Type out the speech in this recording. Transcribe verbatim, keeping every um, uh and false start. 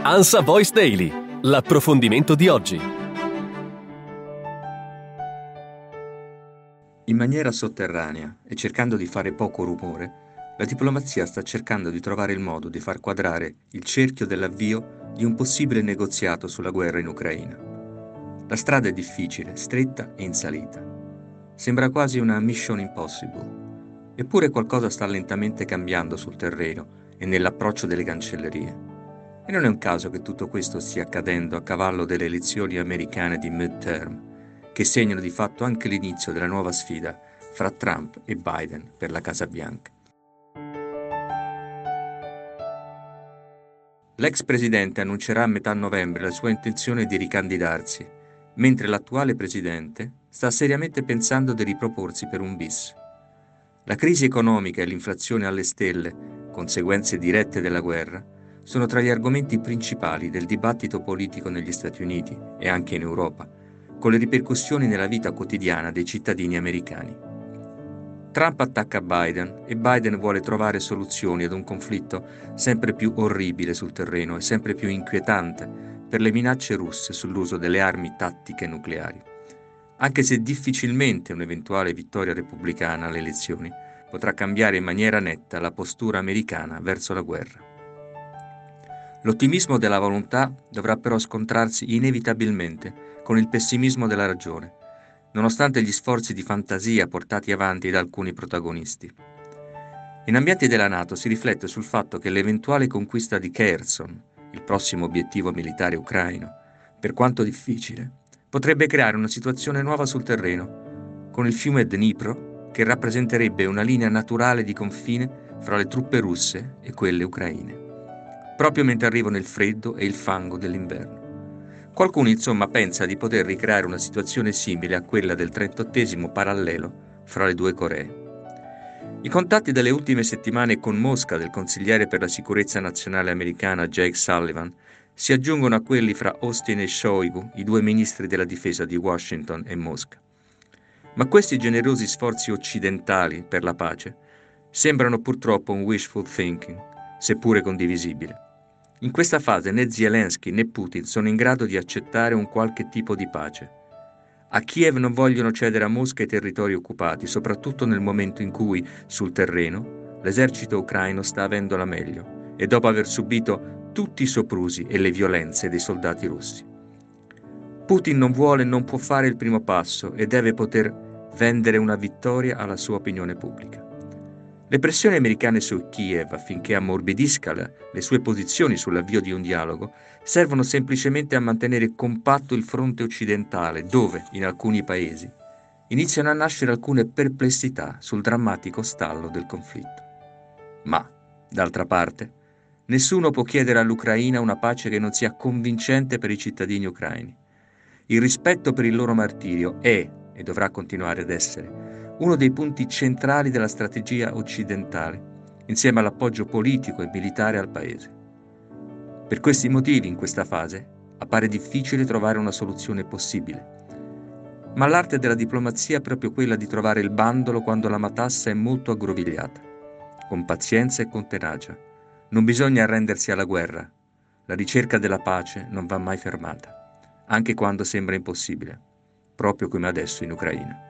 ANSA Voice Daily, l'approfondimento di oggi. In maniera sotterranea e cercando di fare poco rumore, la diplomazia sta cercando di trovare il modo di far quadrare il cerchio dell'avvio di un possibile negoziato sulla guerra in Ucraina. La strada è difficile, stretta e in salita. Sembra quasi una mission impossible. Eppure qualcosa sta lentamente cambiando sul terreno e nell'approccio delle cancellerie. E non è un caso che tutto questo stia accadendo a cavallo delle elezioni americane di midterm, che segnano di fatto anche l'inizio della nuova sfida fra Trump e Biden per la Casa Bianca. L'ex presidente annuncerà a metà novembre la sua intenzione di ricandidarsi, mentre l'attuale presidente sta seriamente pensando di riproporsi per un bis. La crisi economica e l'inflazione alle stelle, conseguenze dirette della guerra, sono tra gli argomenti principali del dibattito politico negli Stati Uniti e anche in Europa, con le ripercussioni nella vita quotidiana dei cittadini americani. Trump attacca Biden e Biden vuole trovare soluzioni ad un conflitto sempre più orribile sul terreno e sempre più inquietante per le minacce russe sull'uso delle armi tattiche nucleari. Anche se difficilmente un'eventuale vittoria repubblicana alle elezioni potrà cambiare in maniera netta la postura americana verso la guerra. L'ottimismo della volontà dovrà però scontrarsi inevitabilmente con il pessimismo della ragione, nonostante gli sforzi di fantasia portati avanti da alcuni protagonisti. In ambienti della NATO si riflette sul fatto che l'eventuale conquista di Kherson, il prossimo obiettivo militare ucraino, per quanto difficile, potrebbe creare una situazione nuova sul terreno, con il fiume Dnipro che rappresenterebbe una linea naturale di confine fra le truppe russe e quelle ucraine, proprio mentre arrivano il freddo e il fango dell'inverno. Qualcuno insomma pensa di poter ricreare una situazione simile a quella del trentottesimo parallelo fra le due Coree. I contatti delle ultime settimane con Mosca del consigliere per la sicurezza nazionale americana Jake Sullivan si aggiungono a quelli fra Austin e Shoigu, i due ministri della difesa di Washington e Mosca. Ma questi generosi sforzi occidentali per la pace sembrano purtroppo un wishful thinking, seppure condivisibile. In questa fase né Zelensky né Putin sono in grado di accettare un qualche tipo di pace. A Kiev non vogliono cedere a Mosca i territori occupati, soprattutto nel momento in cui, sul terreno, l'esercito ucraino sta avendo la meglio e dopo aver subito tutti i soprusi e le violenze dei soldati russi. Putin non vuole e non può fare il primo passo e deve poter vendere una vittoria alla sua opinione pubblica. Le pressioni americane su Kiev affinché ammorbidisca le sue posizioni sull'avvio di un dialogo servono semplicemente a mantenere compatto il fronte occidentale dove, in alcuni paesi, iniziano a nascere alcune perplessità sul drammatico stallo del conflitto. Ma, d'altra parte, nessuno può chiedere all'Ucraina una pace che non sia convincente per i cittadini ucraini. Il rispetto per il loro martirio è, e dovrà continuare ad essere, uno dei punti centrali della strategia occidentale, insieme all'appoggio politico e militare al paese. Per questi motivi, in questa fase, appare difficile trovare una soluzione possibile. Ma l'arte della diplomazia è proprio quella di trovare il bandolo quando la matassa è molto aggrovigliata, con pazienza e con tenacia. Non bisogna arrendersi alla guerra. La ricerca della pace non va mai fermata, anche quando sembra impossibile, proprio come adesso in Ucraina.